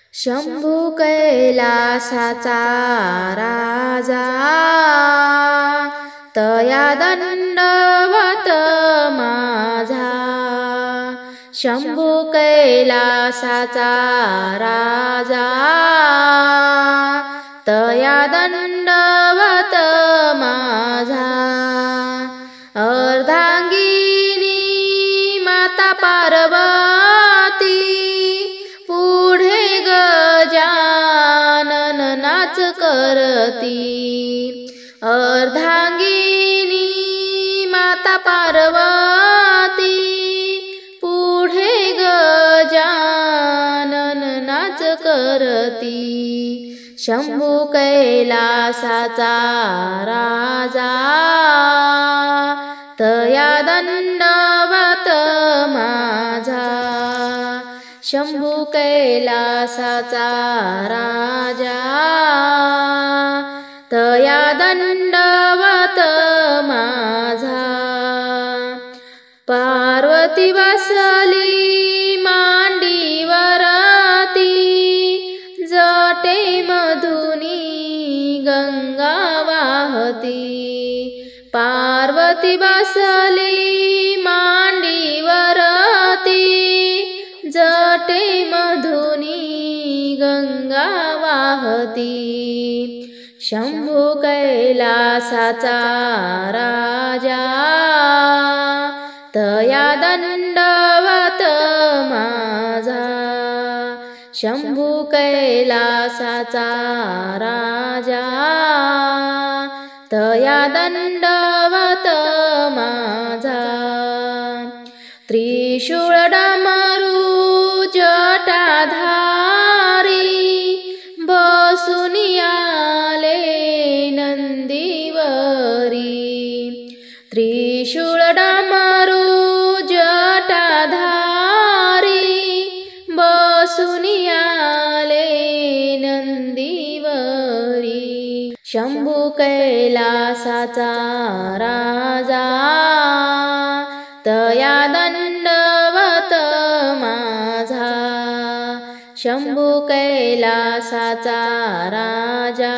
शंभू कैलासाचा राजा तया दंडवत माझा। शंभू कैलासाचा राजा तया दंडवत माझा। अर्धांगिनी माता पार्वती पुढे गजानन नाच करती। अर्धांगिनी माता पार्वती पुढे गजानन नाच करती। शंभू कैलासाचा राजा तया दंडवत माझा। शंभू कैलासाचा राजा तया दंडवत माझा। पार्वती बसली मांडीवरती जटे मधुनी गंगा वाहती। पार्वती बसली मांडीवरती जटे मधुनी गंगा वाहती। शंभू कैलासाचा राजा तया दंडवत माझा। शंभू कैलासाचा राजा तया दंडवत माझा। त्रिशूळ डमरू जटाधारी बसून आले नंदीवरी। त्रिशूळ डमरू जटाधारी बसून आले नंदीवरी। शंभू कैलासाचा राजा तया दंडवत माझा। शंभू कैलासाचा राजा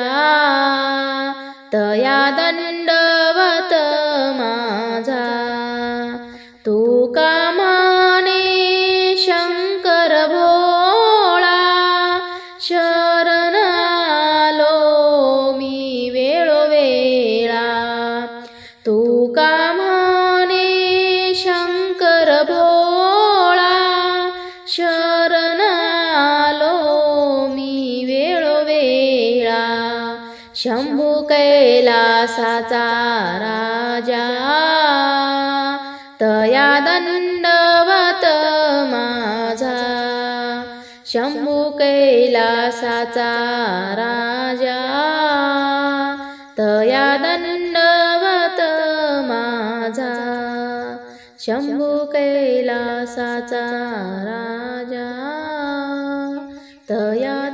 तया दंडवत माझा। तू का म्हणे शंकर भोळा शरण आलो मी वेळोवेळा। तू का म्हणे शंकर भोळा शरण आलो मी वेळोवेळा। शंभू कैलासाचा राजा तया दंडवत माझा। शंभू कैलासाचा राजा तया दंडवत माझा। शंभू कैलासाचा राजा तया